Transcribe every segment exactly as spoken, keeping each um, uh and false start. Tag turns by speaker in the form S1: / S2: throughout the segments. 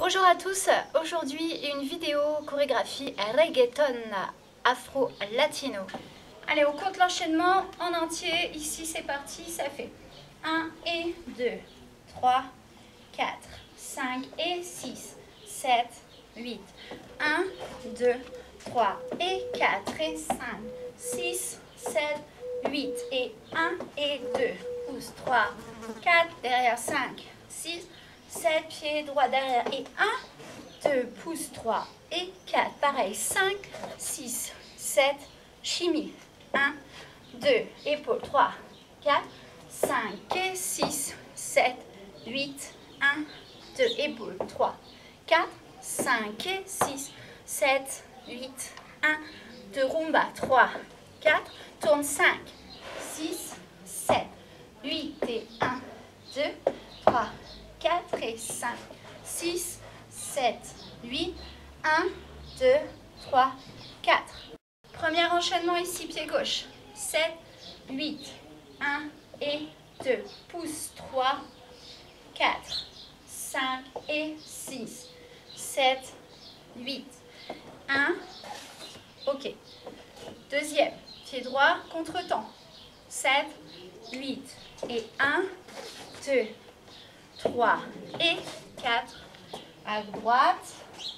S1: Bonjour à tous, aujourd'hui une vidéo chorégraphie reggaeton afro-latino. Allez, on compte l'enchaînement en entier, ici c'est parti, ça fait un et deux, trois, quatre, cinq et six, sept, huit, un, deux, trois et quatre et cinq, six, sept, huit et un et deux, pouce, trois, quatre, derrière cinq, six, sept, pieds droit derrière et un, deux, pouce, trois et quatre, pareil, cinq, six, sept, chimie, un, deux, épaules, trois, quatre, cinq et six, sept, huit, un, deux, épaules, trois, quatre, cinq et six, sept, huit, un, deux, rumba, trois, quatre, tourne cinq, six, sept, huit et un, deux, trois, quatre et cinq, six, sept, huit, un, deux, trois, quatre. Premier enchaînement ici, pied gauche, sept, huit, un et deux, pouce, trois, quatre, cinq et six, sept, huit, un, ok. Deuxième, pied droit, contre-temps, sept, huit et un, deux, trois et quatre, à droite,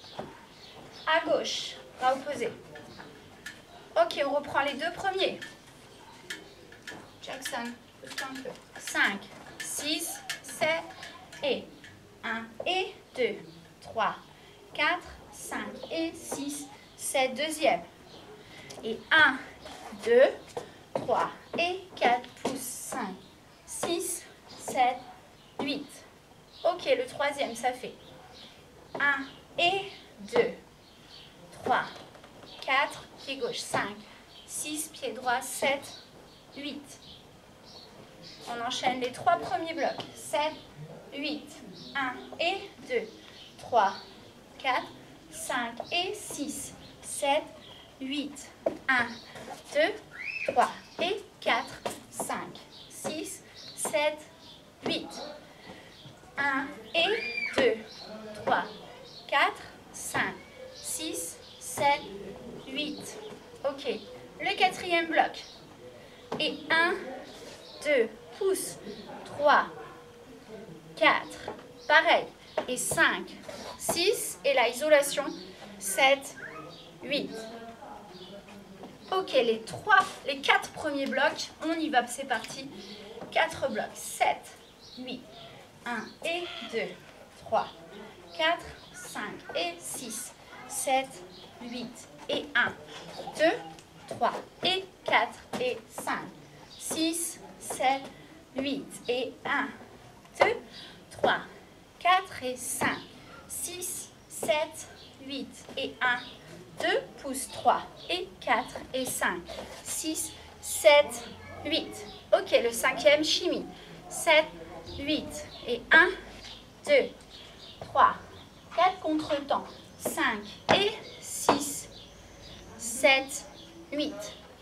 S1: à gauche, bras opposés. Ok, on reprend les deux premiers. Jackson, pousse-toi un peu. cinq, six, sept et un et deux, trois, quatre, cinq et six, sept, deuxième. Et un, deux, trois et quatre, pouce, cinq, six, sept, huit. Ok, le troisième, ça fait un et deux, trois, quatre, pied gauche, cinq, six, pied droit, sept, huit. On enchaîne les trois premiers blocs, sept, huit, un et deux, trois, quatre, cinq et six, sept, huit, un, deux, trois et quatre, cinq, six, sept, huit. un et deux, trois, quatre, cinq, six, sept, huit. Ok, le quatrième bloc. Et un, deux, pouce, trois, quatre, pareil. Et cinq, six, et la isolation, sept, huit. Ok, les trois, les quatre premiers blocs, on y va, c'est parti. quatre blocs, sept, huit. un et deux, trois, quatre, cinq et six, sept, huit et un, deux, trois et quatre et cinq, six, sept, huit et un, deux, trois, quatre et cinq, six, sept, huit et un, deux, pouce, trois et quatre et cinq, six, sept, huit. Ok, le cinquième, chimie. sept, huit et un, deux, trois, quatre contre-temps, cinq et six, sept, huit.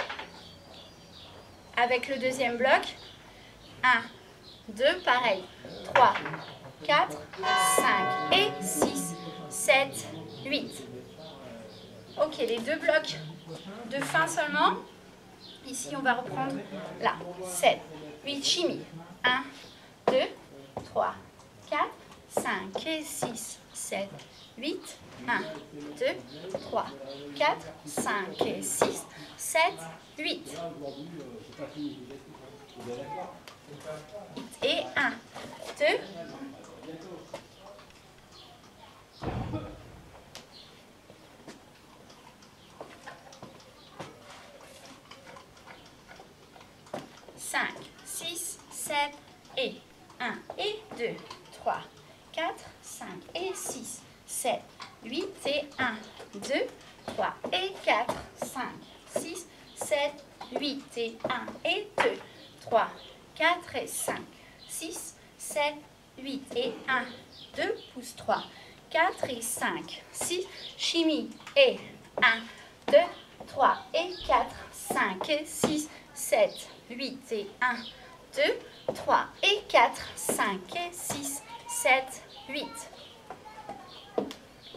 S1: Avec le deuxième bloc, un, deux, pareil, trois, quatre, cinq et six, sept, huit. Ok, les deux blocs de fin seulement. Ici, on va reprendre là, sept, huit, chimie. un, deux, trois, quatre, cinq et six, sept, huit, un, deux, trois, quatre, cinq et six, sept, huit. Et un, deux, cinq, six, sept et un et deux, trois, quatre, cinq et six, sept, huit et un, deux, trois et quatre, cinq, six, sept, huit et un et deux, trois, quatre et cinq, six, sept, huit et un, deux, pouce, trois, quatre et cinq, six, chimie et un, deux, trois et quatre, cinq et six, sept, huit et un, deux, trois et quatre, cinq et six, sept, huit.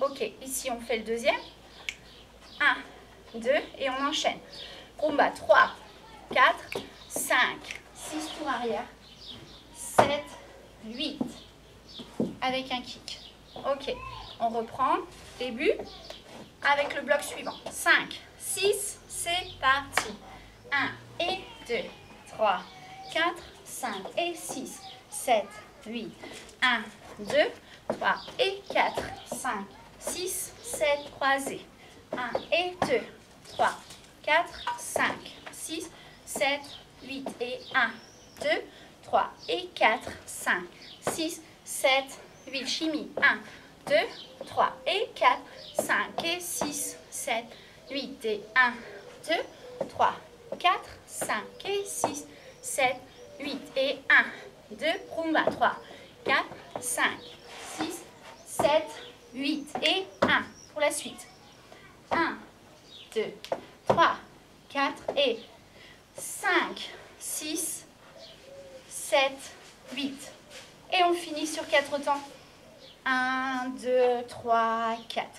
S1: Ok, ici on fait le deuxième. un, deux, et on enchaîne. Rumba, trois, quatre, cinq, six tours arrière, sept, huit, avec un kick. Ok, on reprend, début, avec le bloc suivant. cinq, six, c'est parti. un et deux, trois, quatre, cinq et six, sept, huit, un, deux, trois et quatre, cinq, six, sept, croisés. un et deux, trois, quatre, cinq, six, sept, huit et un, deux, trois et quatre, cinq, six, sept, huit, chimie. un, deux, trois et quatre, cinq et six, sept, huit et un, deux, trois, quatre, cinq et six, sept, huit et un, deux, rumba, trois, quatre, cinq, six, sept, huit et un. Pour la suite. un, deux, trois, quatre et cinq, six, sept, huit. Et on finit sur quatre temps. un, deux, trois, quatre.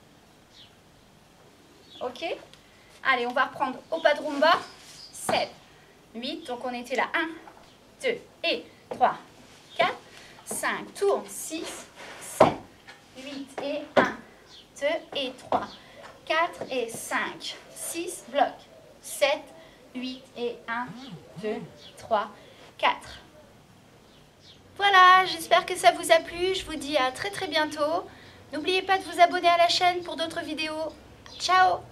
S1: Ok? Allez, on va reprendre au pas de rumba. sept, huit. Donc on était là. un, deux et trois, quatre, cinq. Tourne. six, sept, huit et un, deux et trois, quatre et cinq, six. Bloc. sept, huit et un, deux, trois, quatre. Voilà, j'espère que ça vous a plu. Je vous dis à très très bientôt. N'oubliez pas de vous abonner à la chaîne pour d'autres vidéos. Ciao!